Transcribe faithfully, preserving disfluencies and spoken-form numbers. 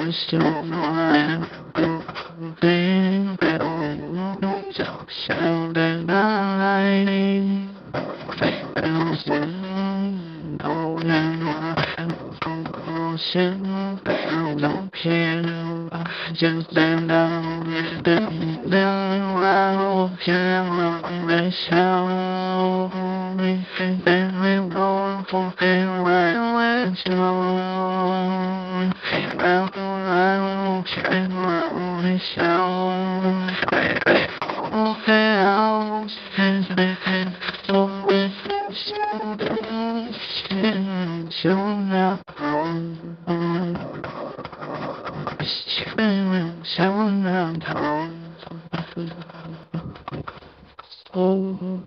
still alive. Being better, no joke, shout that I need. Fails when no one has compulsion. I don't care. I just stand down and down, down. I don't care. I shout. Then we go for him. I let you know. I don't care. I shout. Okay, I'll change my head. So we show now. Show now. Oh,